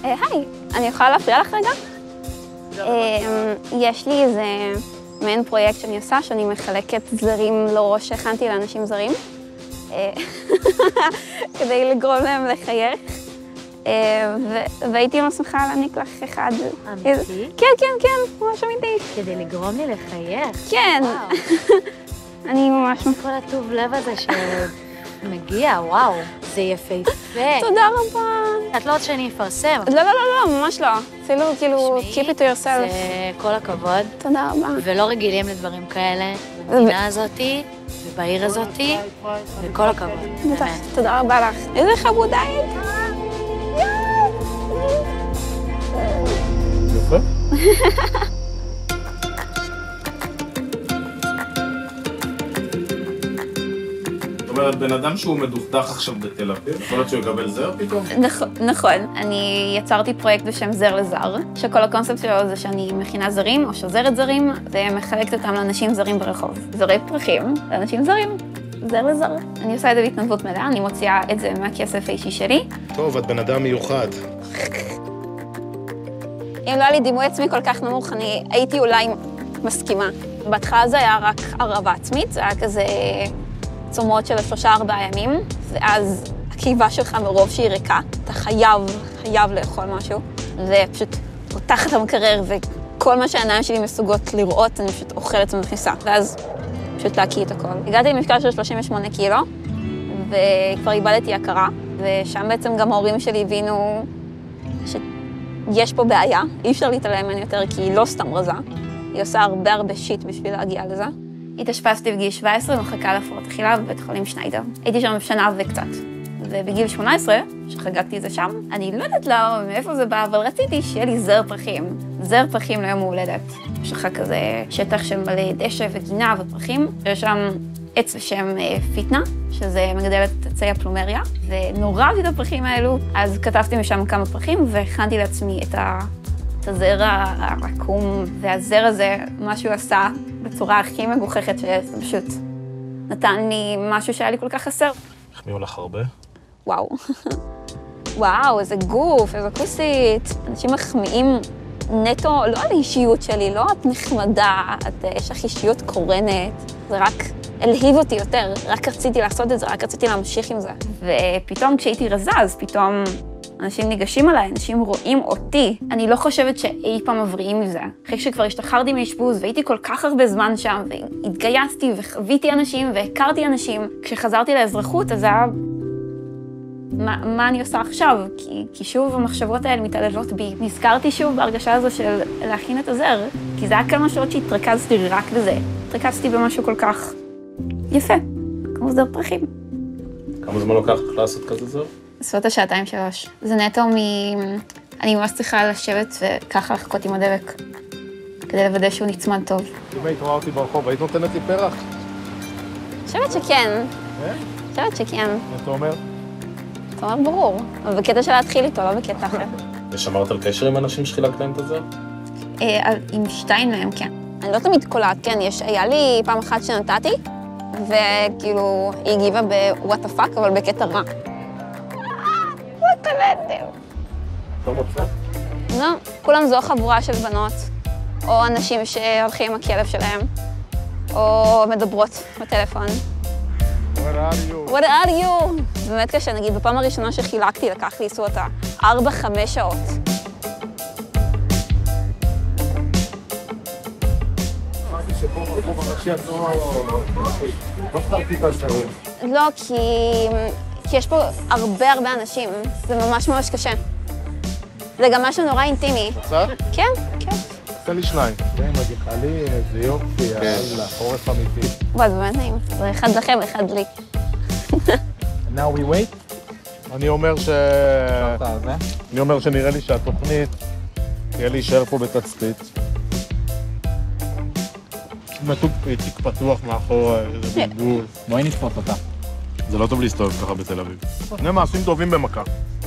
היי, אני יכולה להפריע לך רגע? יש לי איזה מעין פרויקט שאני עושה, שאני מחלקת זרים לראש שהכנתי לאנשים זרים, כדי לגרום להם לחייך, והייתי מסמכה להעניק לך אחד. אמיתי? כן, כן, כן, ממש אמיתי. כדי לגרום לי לחייך? כן. אני ממש... כל הטוב לב הזה שמגיע, וואו, זה יפהפה. תודה רבה. את לא רוצה שאני אפרסם? לא, לא, לא, לא, ממש לא. אפילו כאילו, keep it to yourself. זה כל הכבוד. תודה רבה. ולא רגילים לדברים כאלה, במדינה הזאתי, ובעיר הזאתי, וכל הכבוד. בטח, תודה רבה לך. איזה חמודה היית. יפה. זאת אומרת, בן אדם שהוא מדוכדך עכשיו בתל אביב, יכול להיות שהוא יקבל זר פתאום? נכון. אני יצרתי פרויקט בשם זר לזר, שכל הקונספט שלו זה שאני מכינה זרים או שוזרת זרים, ומחלקת אותם לאנשים זרים ברחוב. זרי פרחים לאנשים זרים, זר לזר. אני עושה את זה בהתנדבות מלאה, אני מוציאה את זה מהכסף האישי שלי. טוב, את בן אדם מיוחד. אם לא היה לי דימוי עצמי כל כך נמוך, אני הייתי אולי מסכימה. בהתחלה זה היה רק ערבה עצמית, זה היה כזה צומות של 3-4 ימים, ואז הקיבה שלך מרוב שהיא ריקה, אתה חייב לאכול משהו, ופשוט פותחת המקרר, וכל מה שהעיניים שלי מסוגות לראות, אני פשוט אוכלת ומכניסה, ואז פשוט להקיא את הכל. הגעתי למשקל של 38 קילו, וכבר איבדתי הכרה, ושם בעצם גם ההורים שלי הבינו שיש פה בעיה, אי אפשר להתעלם ממני יותר, כי היא לא סתם רזה, היא עושה הרבה שיט בשביל להגיע לזה. התאשפזתי בגיל 17 במחלקה להפרעות אכילה בבית חולים שניידר. הייתי שם שנה וקצת. ובגיל 18, שחגגתי את זה שם, אני לא יודעת מאיפה זה בא, אבל רציתי שיהיה לי זר פרחים. זר פרחים ליום הולדת. יש לך כזה שטח של מלא דשא וגינה ופרחים, ויש שם עץ בשם פיטנה, שזה מגדל את עצי הפלומריה, ונורא אהבתי את הפרחים האלו, אז כתבתי משם כמה פרחים, והכנתי לעצמי את הזר העקום, והזר הזה, מה שהוא עשה בצורה הכי מגוחכת שיש, זה פשוט נתן לי משהו שהיה לי כל כך חסר. החמיאו לך הרבה? וואו. וואו, איזה גוף, איזה כוסית. אנשים מחמיאים נטו, לא על האישיות שלי, לא את נחמדה, יש לך אישיות קורנת. זה רק הלהיב אותי יותר, רק רציתי לעשות את זה, רק רציתי להמשיך עם זה. ופתאום כשהייתי רזה, אז פתאום אנשים ניגשים עליי, אנשים רואים אותי. אני לא חושבת שאי פעם מבריאים מזה. אחרי שכבר השתחררתי מאשפוז והייתי כל כך הרבה זמן שם, והתגייסתי וחוויתי אנשים והכרתי אנשים, כשחזרתי לאזרחות, אז היה מה אני עושה עכשיו? כי שוב המחשבות האלה מתעללות בי. נזכרתי שוב בהרגשה הזו של להכין את הזר, כי זה היה כמה שעות שהתרכזתי רק בזה. התרכזתי במשהו כל כך יפה, כמו זר פרחים. כמה זמן לוקח לך לעשות כזה זר? בסביבות 2-3. זה נטו אני ממש צריכה לשבת וככה לחכות עם הדבק, כדי לוודא שהוא נצמד טוב. אם היית רואה אותי ברחוב, היית נותנת לי פרח? חושבת שכן. חושבת שכן. מה אתה אומר? אתה אומר ברור, אבל בקטע של להתחיל איתו, לא בקטע אחר. ושמרת על קשר עם אנשים שחילקת להם את הזר? עם 2 מהם, כן. אני לא תמיד קולעת, כן, היה לי פעם אחת שנתתי, וכאילו היא הגיבה ב-what the fuck, אבל בקטע רע. what the letter? לא מוצא? לא, כולם זו חבורה של בנות, או אנשים שהולכים עם הכלב שלהם, או מדברות בטלפון. What are you? What are you? זה באמת קשה, נגיד, בפעם הראשונה שחילקתי, לקח לי עשו אותה 4-5 שעות. לא, כי יש פה הרבה אנשים, זה ממש קשה. זה גם משהו נורא אינטימי. רוצה? כן, כן. תן לי 2. כן, מגיחלים, איזה יופי, יאללה, חורף אמיתי. וואי, זה באמת נעים. זה אחד לכם, אחד לי. Now we wait? אני אומר שנראה לי שהתוכנית תהיה להישאר פה בתצפית. נתוק תיק פתוח מאחור, איזה בלבול. בואי נתפוס אותה. זה לא טוב להסתובב ככה בתל אביב. הנה מעשים טובים במכה.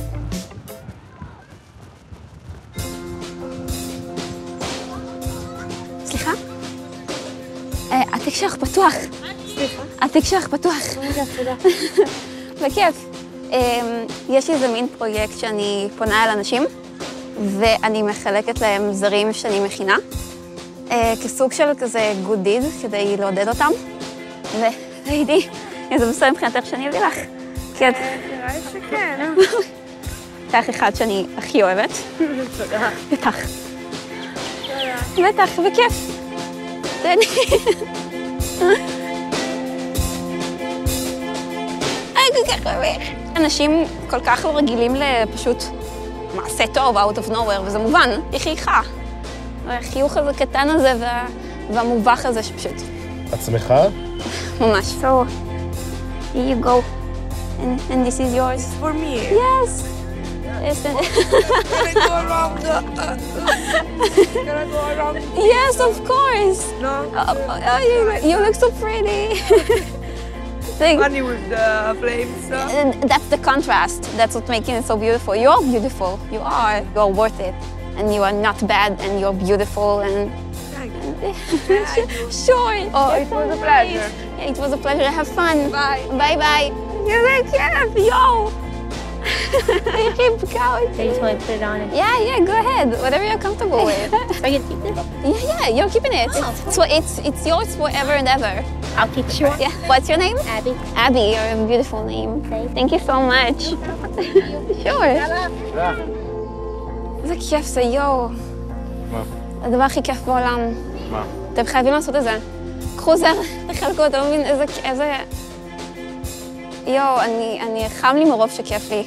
סליחה? התיק שלך פתוח. סליחה? התיק שלך פתוח. תודה. בכיף. יש לי איזה מין פרויקט שאני פונה אל אנשים, ואני מחלקת להם זרים שאני מכינה, כסוג של כזה good deed, כדי לעודד אותם. והייתי, זה בסדר מבחינתך שאני אביא לך. נראה לי שכן. כך אחד שאני הכי אוהבת. תודה. בטח. בטח, בכיף. תהני. אני כל כך אוהבת. אנשים כל כך לא רגילים לפשוט מעשה טוב, out of nowhere, וזה מובן, היא חייכה. החיוך הזה קטן הזה והמובך הזה שפשוט. את שמחה? ממש. So, here you go. And this is yours. For me. Yes. Can I go around the... Can I go around? Yes, of course. No? You look so pretty. Funny with the flames. That's the contrast. That's what making it so beautiful. You're beautiful. You are. You're worth it. And you are not bad, and you're beautiful, and... Thank Sure. Oh, it was a pleasure. It was a pleasure. Have fun. Bye. Bye. You're like, yeah, yo. You keep going. I just want to put it on. Yeah, go ahead. Whatever you're comfortable with. So I can keep this? Yeah, you're keeping it. So it's yours forever and ever. I'll keep it short. Yeah. What's your name? Abby. Abby, you're a beautiful name. Thank you so much. Sure. איזה כיף זה, יואו. מה? הדבר הכי כיף בעולם. מה? אתם חייבים לעשות את זה. קחו זה, תחלקו, אתה לא מבין איזה... יואו, אני חם לי מרוב שכיף לי.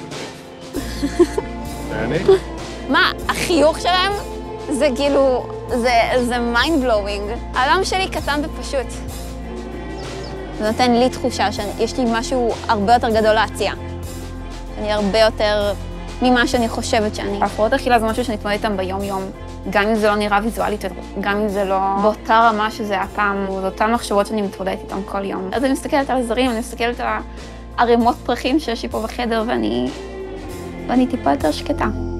ואני? מה, החיוך שלהם זה כאילו, זה mind blowing. העולם שלי קטן ופשוט. זה נותן לי תחושה שיש לי משהו הרבה יותר גדול להציע. אני הרבה יותר ממה שאני חושבת שאני. הפרעות אכילה זה משהו שאני מתמודדת איתם ביום-יום. גם אם זה לא נראה ויזואלית, גם אם זה לא באותה רמה שזה היה פעם, או זה אותן מחשבות שאני מתמודדת איתם כל יום. אז אני מסתכלת על הזרים, אני מסתכלת על הערימות פרחים שיש לי פה בחדר, ואני טיפה יותר שקטה.